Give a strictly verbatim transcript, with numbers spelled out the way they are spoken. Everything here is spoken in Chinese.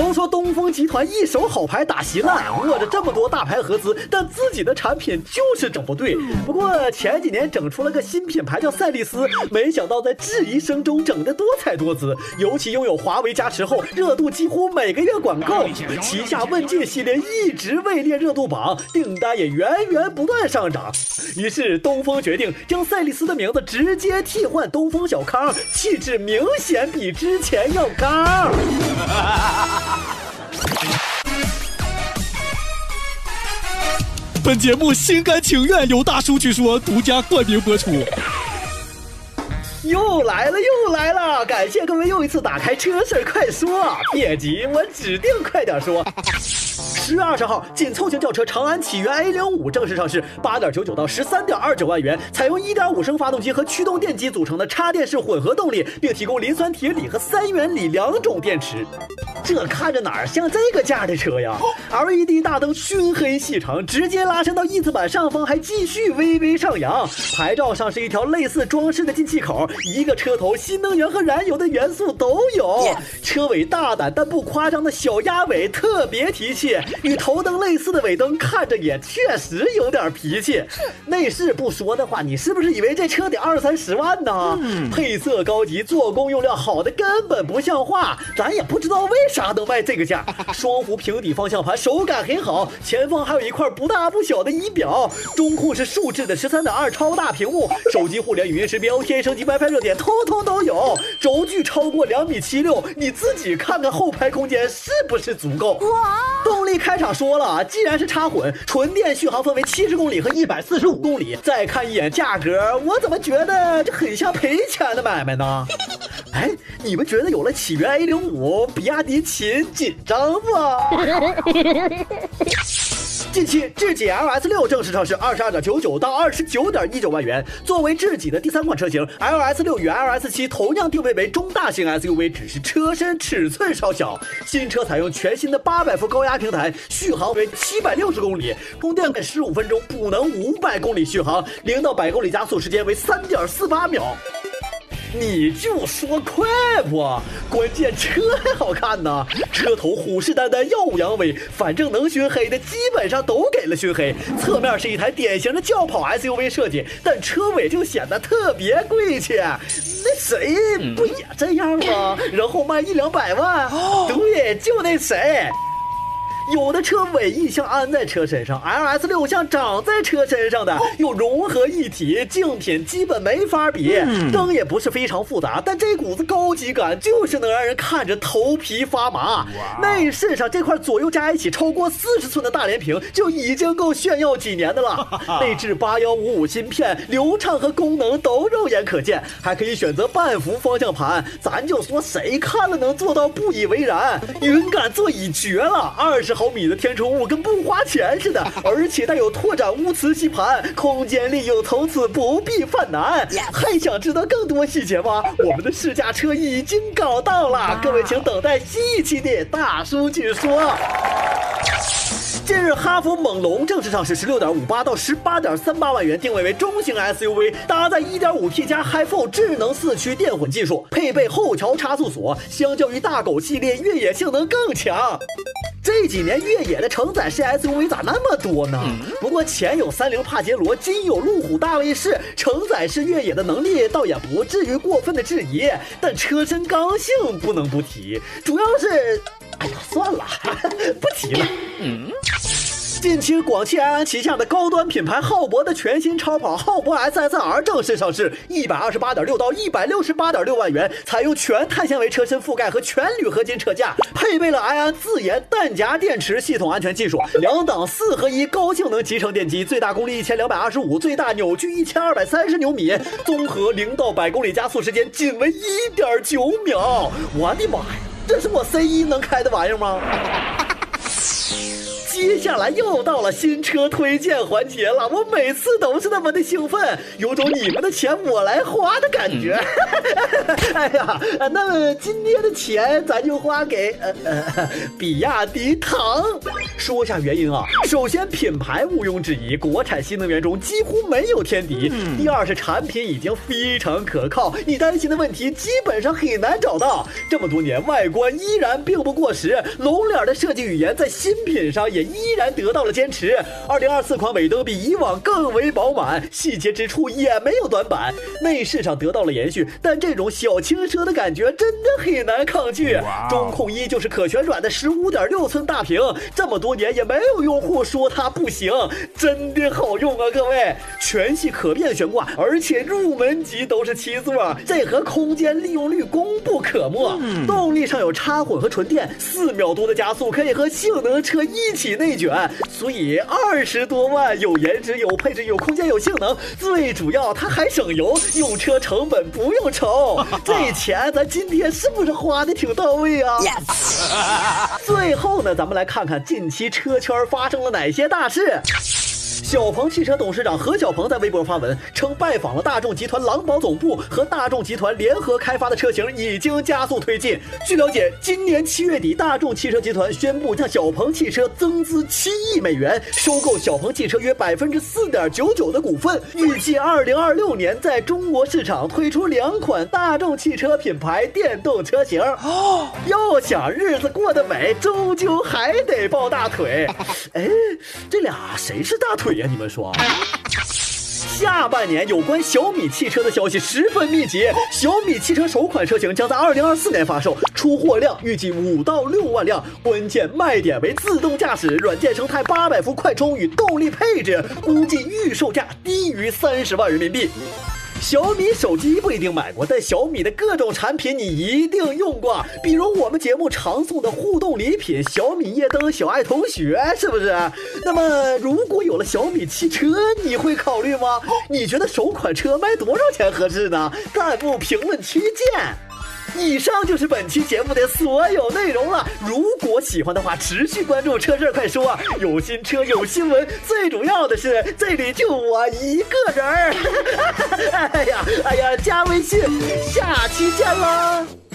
都说东风集团一手好牌打稀烂，握着这么多大牌合资，但自己的产品就是整不对。不过前几年整出了个新品牌叫赛利斯，没想到在质疑声中整得多彩多姿，尤其拥有华为加持后，热度几乎每个月管够。旗下问界系列一直位列热度榜，订单也源源不断上涨。于是东风决定将赛利斯的名字直接替换东风小康，气质明显比之前要高。 本节目心甘情愿由大叔去说独家冠名播出。 又来了又来了，感谢各位又一次打开车事快说，别急，我指定快点说。十月二十号，紧凑型轿车长安启源 A 零五 正式上市，八点九九到十三点二九万元，采用一点五升发动机和驱动电机组成的插电式混合动力，并提供磷酸铁锂和三元锂两种电池。这看着哪儿像这个价的车呀 ？L E D 大灯熏黑细长，直接拉伸到翼子板上方，还继续微微上扬。牌照上是一条类似装饰的进气口，一个车头，新能源和燃油的元素都有。车尾大胆但不夸张的小鸭尾特别提气，与头灯类似的尾灯看着也确实有点脾气。内饰不说的话，你是不是以为这车得二三十万呢？嗯、配色高级，做工用料好的根本不像话，咱也不知道为啥能卖这个价。双幅平底方向盘手感很好，前方还有一块不大不小的仪表，中控是竖置的 十三点二 超大屏幕，手机互联语音识别 O T A 升级 WiFi 热点通通都有，轴距超过两米七六，你自己看看后排空间是不是足够？动力开场说了，既然是插混，纯电续航分为七十公里和一百四十五公里。再看一眼价格，我怎么觉得这很像赔钱的买卖呢？哎，你们觉得有了启源 A 零五，比亚迪秦紧张不？近期智己 L S 六正式上市，二十二点九九到二十九点一九万元。作为智己的第三款车型 ，L S 六与 L S 七同样定位为中大型 S U V， 只是车身尺寸稍小。新车采用全新的八百伏高压平台，续航为七百六十公里，充电给十五分钟，补能五百公里续航，零到百公里加速时间为三点四八秒。你就说快不？关键车还好看呢，车头虎视眈眈，耀武扬威，反正能熏黑的基本上都给了熏黑。侧面是一台典型的轿跑 S U V 设计，但车尾就显得特别贵气。那谁不也这样吗？然后卖一两百万？对，就那谁。有的车尾翼像安在车身上 ，L S 六像长在车身上的，又融合一体，竞品基本没法比。灯也不是非常复杂，但这股子高级感就是能让人看着头皮发麻。内饰上这块左右加一起超过四十寸的大连屏就已经够炫耀几年的了。内置八一五五芯片，流畅和功能都肉眼可见，还可以选择半幅方向盘。咱就说谁看了能做到不以为然？云感座椅绝了，二十毫米的填充物跟不花钱似的，而且带有拓展物磁吸盘，空间利用从此不必犯难。还想知道更多细节吗？我们的试驾车已经搞到了，各位请等待新一期的大叔据说。近日，哈弗猛龙正式上市，十六点五八到十八点三八万元，定位为中型 S U V， 搭载 一点五 T 加 Hi Four 智能四驱电混技术，配备后桥差速锁，相较于大狗系列，越野性能更强。这几年越野的承载式 S U V 咋那么多呢？不过前有三菱帕杰罗，今有路虎大卫士，承载式越野的能力倒也不至于过分的质疑，但车身刚性不能不提，主要是，哎呀，算了，不提了。嗯。近期，广汽埃安旗下的高端品牌浩博的全新超跑浩博 S S R 正式上市，一百二十八点六到一百六十八点六万元，采用全碳纤维车身覆盖和全铝合金车架，配备了埃安自研弹夹电池系统安全技术，两档四合一高性能集成电机，最大功率一千两百二十五，最大扭矩一千二百三十牛米，综合零到百公里加速时间仅为一点九秒。我的妈呀，这是我 C 一能开的玩意儿吗？ 接下来又到了新车推荐环节了，我每次都是那么的兴奋，有种你们的钱我来花的感觉。哎呀，那么今天的钱咱就花给呃呃比亚迪唐。说下原因啊，首先品牌毋庸置疑，国产新能源中几乎没有天敌。第二是产品已经非常可靠，你担心的问题基本上很难找到。这么多年，外观依然并不过时，龙脸的设计语言在新品上也依然得到了坚持。二零二四款尾灯比以往更为饱满，细节之处也没有短板，内饰上得到了延续，但这种小轻奢的感觉真的很难抗拒。中控依旧是可旋转的 十五点六寸大屏，这么多年也没有用户说它不行，真的好用啊各位！全系可变悬挂，而且入门级都是七座，这和空间利用率功不可没。动力上有插混和纯电，四秒多的加速可以和性能车一起内卷，所以二十多万有颜值有配置有空间有性能，最主要它还省油，用车成本不用愁。这钱咱今天是不是花的挺到位啊？ Yes! 最后呢，咱们来看看近期车圈发生了哪些大事。小鹏汽车董事长何小鹏在微博发文称，拜访了大众集团狼堡总部，和大众集团联合开发的车型已经加速推进。据了解，今年七月底，大众汽车集团宣布向小鹏汽车增资七亿美元，收购小鹏汽车约百分之四点九九的股份，预计二零二六年在中国市场推出两款大众汽车品牌电动车型。哦，要想日子过得美，终究还得抱大腿。哎，这俩谁是大腿？你们说，下半年有关小米汽车的消息十分密集。小米汽车首款车型将在二零二四年发售，出货量预计五到六万辆，关键卖点为自动驾驶、软件生态、八百伏快充与动力配置，估计预售价低于三十万人民币。小米手机不一定买过，但小米的各种产品你一定用过，比如我们节目常送的互动礼品小米夜灯、小爱同学，是不是？那么如果有了小米汽车，你会考虑吗？你觉得首款车卖多少钱合适呢？弹幕评论区见。以上就是本期节目的所有内容了。如果喜欢的话，持续关注车事快说，有新车有新闻，最主要的是这里就我一个人儿。哎呀哎呀，加微信，下期见啦！